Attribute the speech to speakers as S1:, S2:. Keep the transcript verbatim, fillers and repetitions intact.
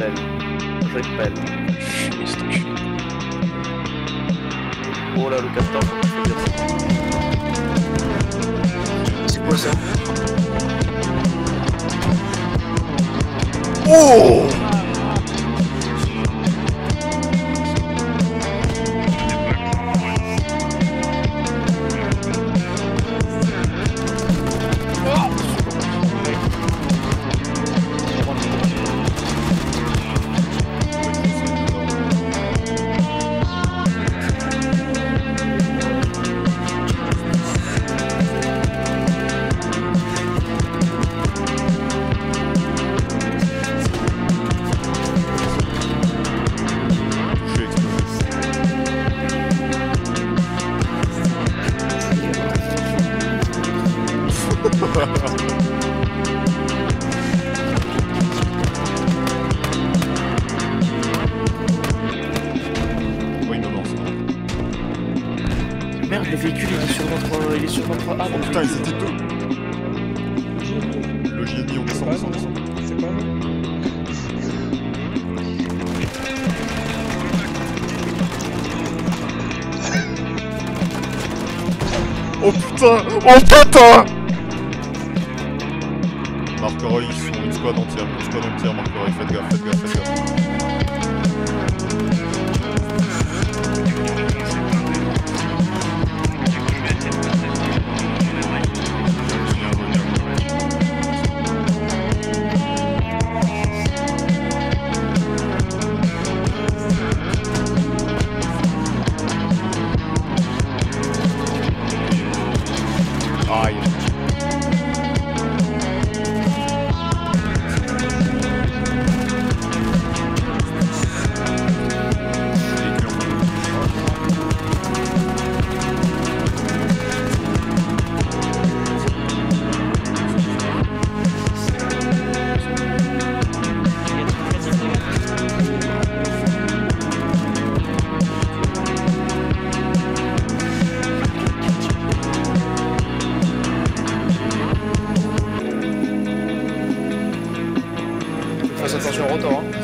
S1: pelle. Je pelle.
S2: Fumer cet enculé.
S1: Oh là, le capteur, faut que je fasse ça.
S2: C'est quoi ça?
S3: Oh! Oui, non, non, c'est bon.
S2: Merde, le véhicule il est sur notre. Il est sur notre. Ah,
S3: Oh putain, ils étaient deux. Le génie, on descend, on descend, on descend.
S4: C'est pas nous.
S3: Oh putain! Oh putain! Marquereuil, ils font une squad entière, une squad entière, Marquereuil, faites gaffe, faites gaffe, faites gaffe. Aïe.
S2: Fais attention au rotor, hein.